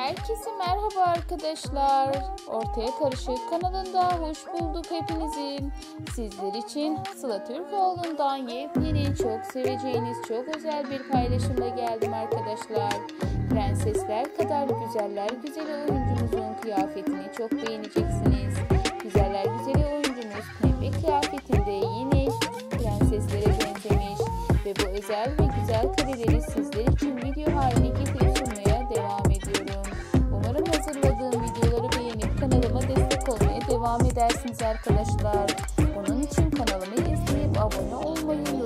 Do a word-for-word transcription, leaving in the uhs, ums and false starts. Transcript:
Herkese merhaba arkadaşlar. Ortaya Karışık kanalında hoş bulduk hepinizi. Sizler için Sıla Türkoğlu'ndan yepyeni, çok seveceğiniz, çok özel bir paylaşımla geldim arkadaşlar. Prensesler kadar güzeller güzeli oyuncumuzun kıyafetini çok beğeneceksiniz. Güzeller güzeli oyuncumuz pembe kıyafetinde yine prenseslere benzemiş ve bu özel ve güzel kareleri sizler için video haline getirip sunmaya devam ediyorum. Umarım hazırladığım videoları beğenip kanalıma destek olmaya devam edersiniz arkadaşlar. Bunun için kanalımı izleyip abone olmayı